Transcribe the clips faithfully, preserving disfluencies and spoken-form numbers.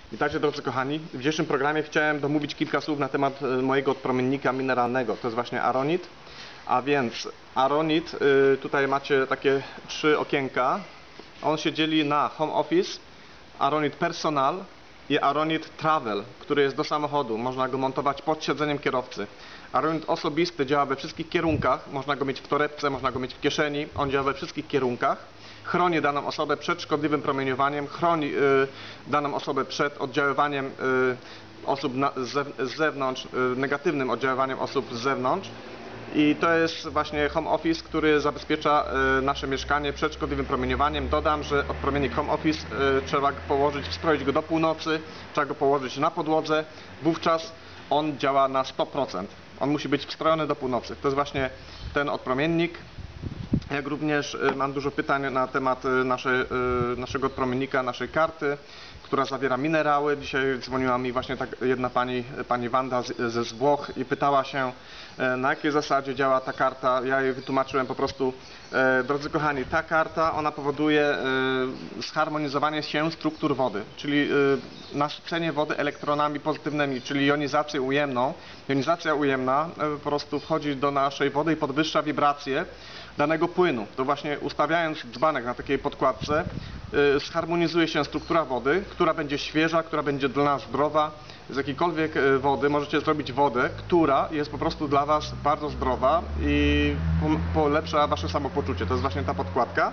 Witajcie drodzy kochani. W dzisiejszym programie chciałem domówić kilka słów na temat mojego odpromiennika mineralnego. To jest właśnie aronit. A więc aronit, tutaj macie takie trzy okienka. On się dzieli na home office, aronit personal i aronit travel, który jest do samochodu. Można go montować pod siedzeniem kierowcy. Aronit osobisty działa we wszystkich kierunkach. Można go mieć w torebce, można go mieć w kieszeni. On działa we wszystkich kierunkach. Chroni daną osobę przed szkodliwym promieniowaniem, chroni y, daną osobę przed oddziaływaniem y, osób na, z, z zewnątrz, y, negatywnym oddziaływaniem osób z zewnątrz. I to jest właśnie home office, który zabezpiecza y, nasze mieszkanie przed szkodliwym promieniowaniem. Dodam, że odpromiennik home office y, trzeba go położyć, wstroić go do północy, trzeba go położyć na podłodze. Wówczas on działa na sto procent. On musi być wstrojony do północy. To jest właśnie ten odpromiennik. Jak również mam dużo pytań na temat naszej, naszego odpromiennika, naszej karty, która zawiera minerały. Dzisiaj dzwoniła mi właśnie tak jedna pani, pani Wanda z, ze Włoch i pytała się, na jakiej zasadzie działa ta karta. Ja jej wytłumaczyłem po prostu, drodzy kochani, ta karta ona powoduje zharmonizowanie się struktur wody, czyli nasycenie wody elektronami pozytywnymi, czyli jonizację ujemną. Jonizacja ujemna po prostu wchodzi do naszej wody i podwyższa wibrację danego płynu. To właśnie ustawiając dzbanek na takiej podkładce yy, zharmonizuje się struktura wody, która będzie świeża, która będzie dla nas zdrowa. Z jakiejkolwiek wody możecie zrobić wodę, która jest po prostu dla Was bardzo zdrowa i polepsza Wasze samopoczucie. To jest właśnie ta podkładka.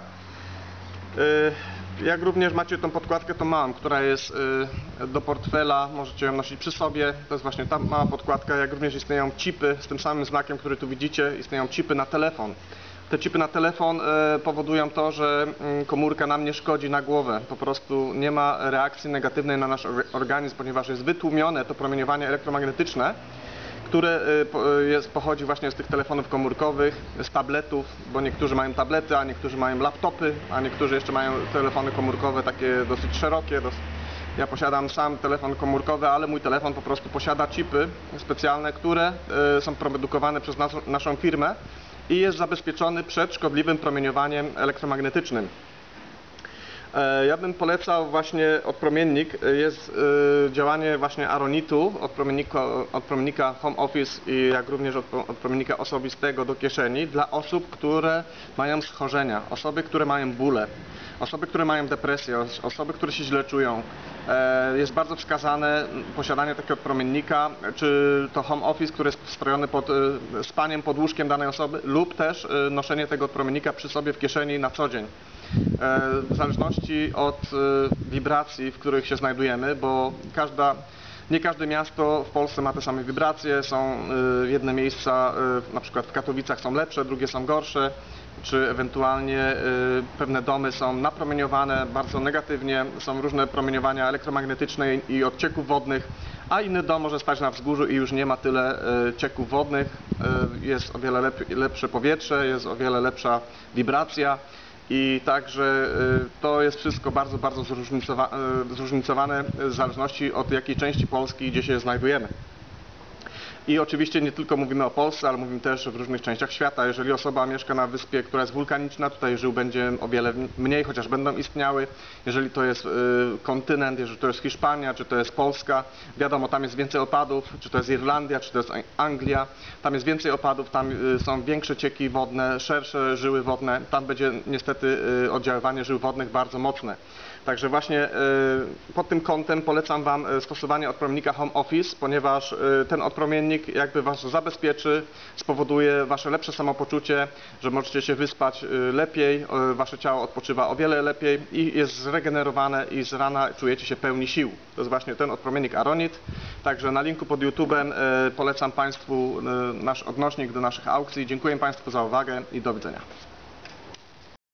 Yy, jak również macie tą podkładkę, to mam, która jest yy, do portfela, możecie ją nosić przy sobie. To jest właśnie ta mała podkładka. Jak również istnieją chipy z tym samym znakiem, który tu widzicie. Istnieją chipy na telefon. Te chipy na telefon e, powodują to, że mm, komórka nam nie szkodzi na głowę. Po prostu nie ma reakcji negatywnej na nasz organizm, ponieważ jest wytłumione to promieniowanie elektromagnetyczne, które e, po, jest, pochodzi właśnie z tych telefonów komórkowych, z tabletów, bo niektórzy mają tablety, a niektórzy mają laptopy, a niektórzy jeszcze mają telefony komórkowe takie dosyć szerokie. Dos ja posiadam sam telefon komórkowy, ale mój telefon po prostu posiada chipy specjalne, które e, są produkowane przez nas, naszą firmę i jest zabezpieczony przed szkodliwym promieniowaniem elektromagnetycznym. Ja bym polecał właśnie odpromiennik, jest działanie właśnie aronitu, odpromiennika, odpromiennika home office i jak również odpromiennika osobistego do kieszeni dla osób, które mają schorzenia, osoby, które mają bóle, osoby, które mają depresję, osoby, które się źle czują. Jest bardzo wskazane posiadanie takiego odpromiennika, czy to home office, który jest wstrojony pod spaniem pod łóżkiem danej osoby, lub też noszenie tego odpromiennika przy sobie w kieszeni na co dzień. W zależności od wibracji, w których się znajdujemy, bo każda, nie każde miasto w Polsce ma te same wibracje, są jedne miejsca, na przykład w Katowicach są lepsze, drugie są gorsze, czy ewentualnie pewne domy są napromieniowane bardzo negatywnie, są różne promieniowania elektromagnetyczne i odcieków wodnych, a inny dom może stać na wzgórzu i już nie ma tyle cieków wodnych, jest o wiele lep lepsze powietrze, jest o wiele lepsza wibracja. I także to jest wszystko bardzo, bardzo zróżnicowa zróżnicowane w zależności od jakiej części Polski, gdzie się znajdujemy. I oczywiście nie tylko mówimy o Polsce, ale mówimy też w różnych częściach świata. Jeżeli osoba mieszka na wyspie, która jest wulkaniczna, tutaj żył będzie o wiele mniej, chociaż będą istniały. Jeżeli to jest y, kontynent, jeżeli to jest Hiszpania, czy to jest Polska, wiadomo, tam jest więcej opadów, czy to jest Irlandia, czy to jest Anglia, tam jest więcej opadów, tam y, są większe cieki wodne, szersze żyły wodne, tam będzie niestety y, oddziaływanie żył wodnych bardzo mocne. Także właśnie y, pod tym kątem polecam Wam stosowanie odpromiennika home office, ponieważ y, ten odpromiennik jakby Was zabezpieczy, spowoduje Wasze lepsze samopoczucie, że możecie się wyspać y, lepiej, y, Wasze ciało odpoczywa o wiele lepiej i jest zregenerowane i z rana czujecie się pełni sił. To jest właśnie ten odpromiennik aronit. Także na linku pod YouTube'em y, polecam Państwu y, nasz odnośnik do naszych aukcji. Dziękuję Państwu za uwagę i do widzenia.